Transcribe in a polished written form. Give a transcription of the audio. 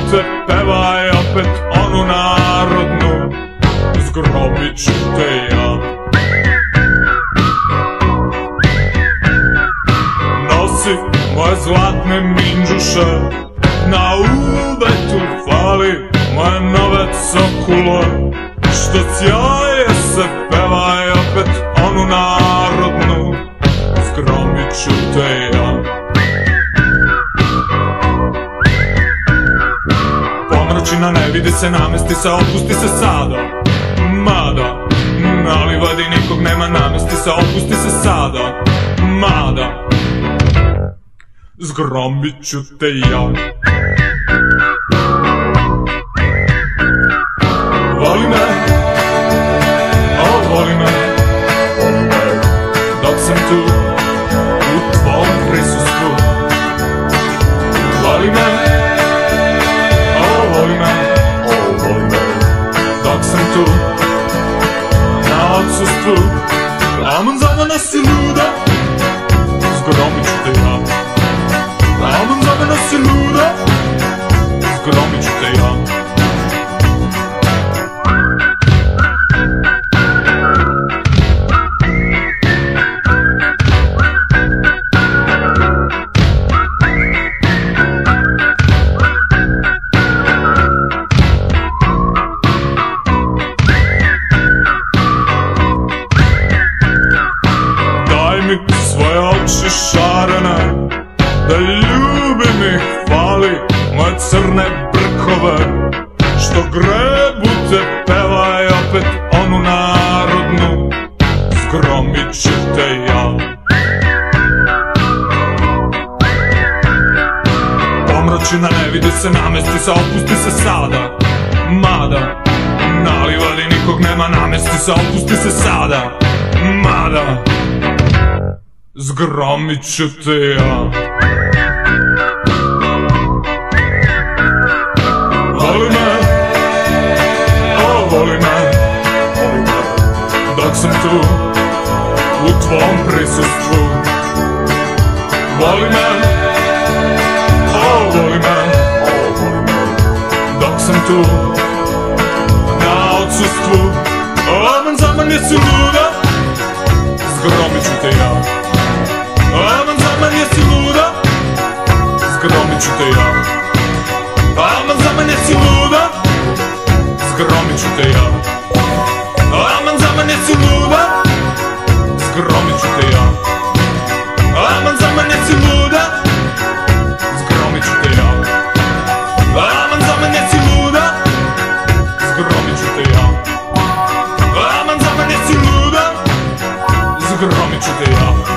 te, pevaj opet onu narodnu, zgromiću te ja. Nosi moje zlatne minđuše, na ubetu fali moje nove cokule, što sjaje se, pevaj opet onu narodnu, zgromiću te ja. Pomračina ne vidi se, namesti se, opusti se sada, mada na livadi nikog nema, namesti se, opusti se sada, mada zgromiću te ja. Voli me, o voli me, dok sam tu u tvom prisustvu. Voli me, o voli me, dok sam tu na odsustvu. Aman za mene si luda, zgromiću te ja. Aman za mene si luda, zgromiću te ja. Svoje oči šarene, da ljubim ih, fali moje crne brkove, što grebu te, pevaj opet onu narodnu, zgromiću te ja. Pomračina ne vidi se, namesti se, opusti se sada, mada na livadi nikog nema, namesti se, opusti se sada, mada zgromiću te ja. Voli me, o voli me, dok sam tu u tvom prisustvu. Voli me, o voli me, dok sam tu na odsustvu. Aman za mene si luda, zgromiću te ja. Aman za mene si luda, zgromiću te ja. Aman za mene si luda, zgromiću te ja. Aman za mene si luda, zgromiću te ja. Aman za mene si luda, zgromiću te ja. Aman za mene si luda, zgromiću te ja. Aman za mene si luda, zgromiću te ja.